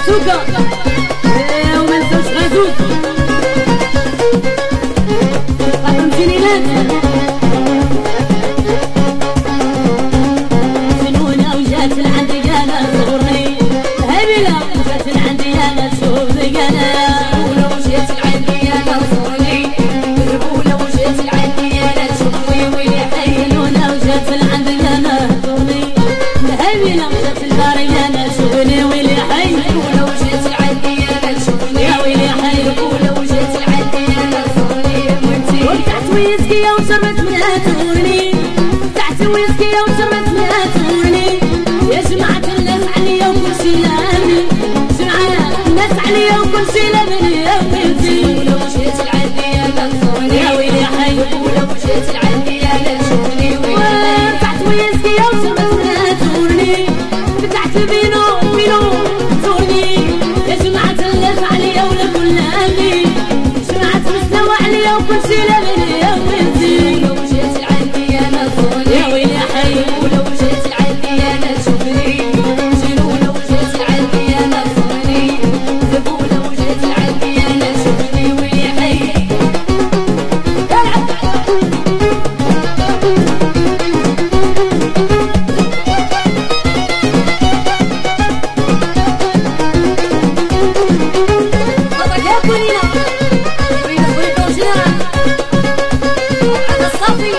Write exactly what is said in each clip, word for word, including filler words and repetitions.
سوكا وما نساوش غازوك خاطر جنينات جنونة وجات لعندي انا صغرني هبيلة وجات لعندي انا شوفني انا ربولة وجات لعندي انا صغرني ربولة وجات لعندي انا شوفني ويلي حي جنونة وجات لعندي انا صغرني هبيلة وجات لداري انا شوفني ويلي حي ربولة وجات لعندي انا شوفني يا ويلي حي ربولة وجات لعندي انا صغرني وتحت ويسكي وشربت منها تغني تحت ويسكي وشربت منها تغني يا جماعة الناس عليا وكل شي لامني جماعة الناس عليا وكل شي لامني يا بنتي ربولة وجات لعندي انا صغرني يا ويلي حي ربولة وجات لعندي انا شوفني ويلي تحت ويسكي وشربت منها تغني تحت البينو بينو تغني يا جماعة الناس عليا ولا كل لامني جماعة مستوى عليا وكل شي لامني يا بنتي ربولة وجات لعندي انا صغري يا ويلي حي ربولة وجات لعندي انا شوفني ربولة وجات لعندي انا صغري ربولة وجات لعندي انا شوفني ويلي حي يا كلنا كلنا كلنا وجنا على الصافي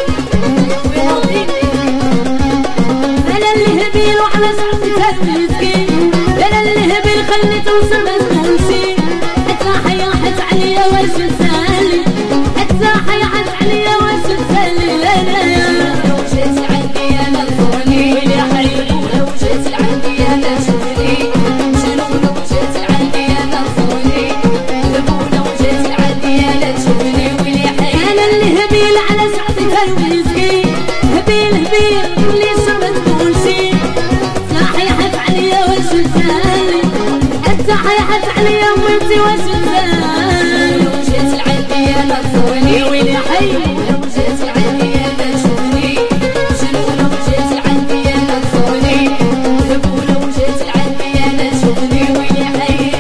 انا اللي هبيل وعلى صحتي مسكين انا اللي هبيل خليته وسمت تمشي حتى حيحت عليا واش تسالي حتى حيحت عليا واش تسالي انا وجات لعندي انا صغري ويلي حي ربولة وجات لعندي انا شوفني جنونة وجات لعندي انا صغري ربولة وجات لعندي انا شوفني ويلي حي انا اللي هبيل على صحتي مسكين هبيل هبيل اللي شربت كل شي حيحت عليا واش تسالي حتى حيحت عليا وانتي واش تسالي وجات لعندي انا صغري يا ويلي حي وجات لعندي انا شوفني جنونة وجات لعندي انا صغري ربولة وجات لعندي انا شوفني ويلي حي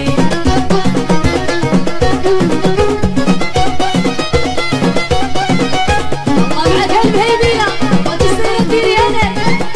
الله معاك هالبهيبية وتسير ديري انا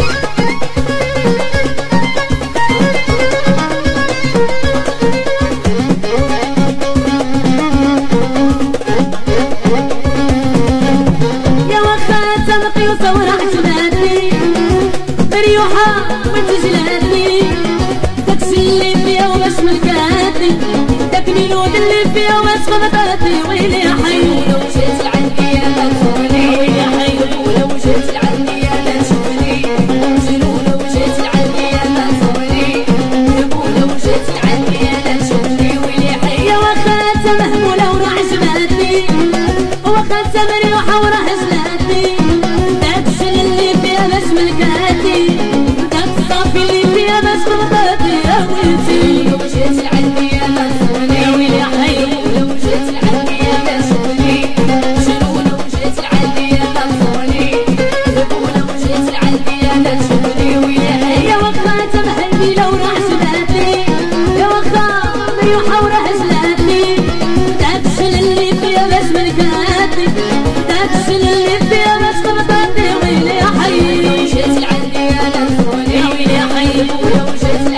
يا وخا تنقي وصورة عجباتني مريوحة وتجلاتني داكشي اللي فيها وباش ملكاتني داك ميلود اللي فيها وباش خبطاتني ويلي حي ربولة وجات لعندي انا صغري ويلي حي ربولة وجات لعندي انا شوفني جنونة وجات لعندي انا صغري ربولة وجات لعندي انا شوفني ويلي حي يا وخا مهمولة وراه عجباتني وخا مريوحة وراه جلاتني داكشي اللي فيها باش ملكاتي داك الصافي اللي فيها باش خبطاتي يا بنتي ربولة وجات لعندي انا صغري يا ويلي حي ربولة وجات لعندي انا شوفني جنونة وجات لعندي انا صغري ربولة وجات لعندي انا شوفني ويلي حي يا وخا مهمولة وراه عجباتني يا وخا مريوحة وراه جلاتني داكشي اللي فيها باش ملكاتي داكشي اللي فيها باش خبطاتي ويلي حي وجات لعندي انا صغري يا ويلي حي ربولة وجات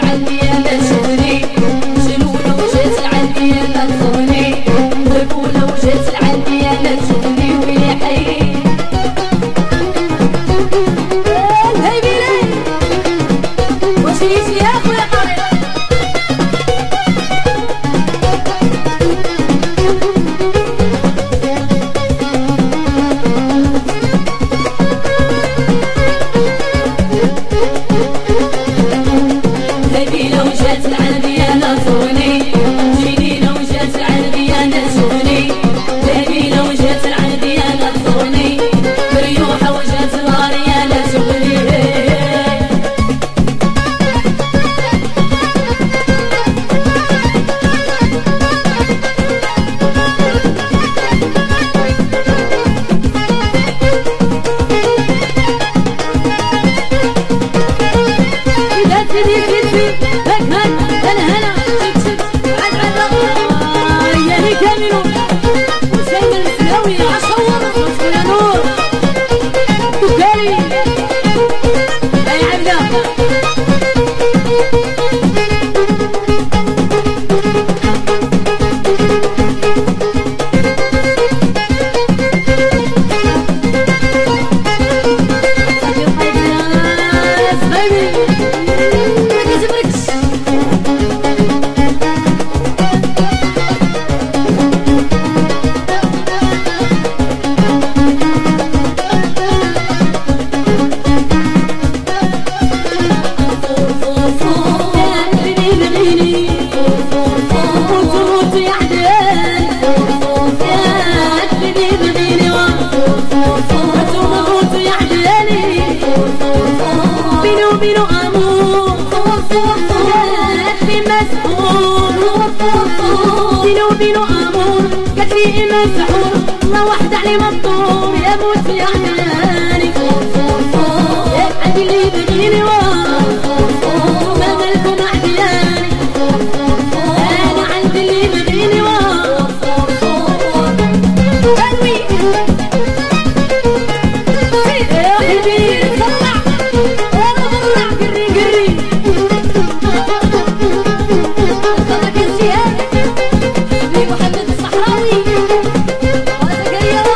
مسحور الله واحد علي مطور يا موت يا عماني عندي اللي يبغيني وما مالكم عدياني انا عندي اللي يبغيني يا حبيبي طلع انا بطلع قري قري طلعك الزياد حبيبي محمد الصحراوي وزكريا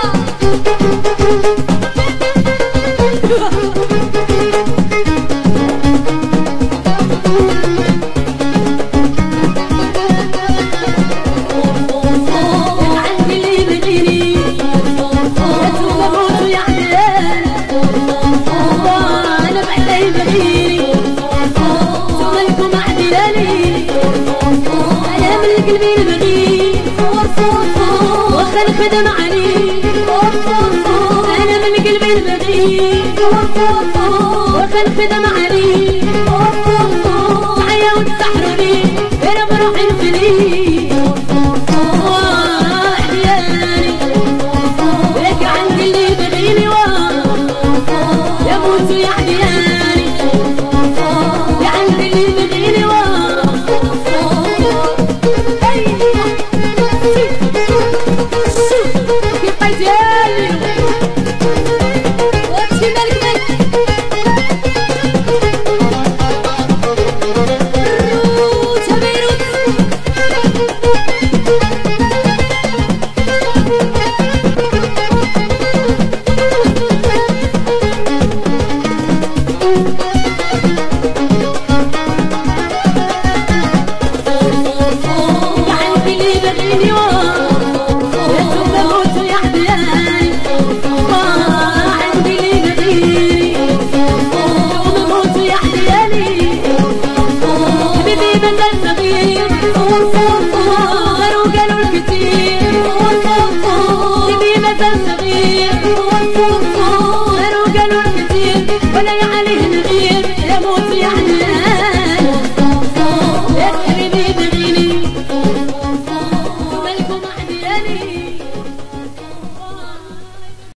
عندي اللي يبغيني بموت يا عديان انا بعد يبغيني مالكم عدياني انا من قلبي نبغي واخا نخدم عليه انا من قلبي نبغي واخا نخدم عليه معايا وتسحروني انا بروحي نفلي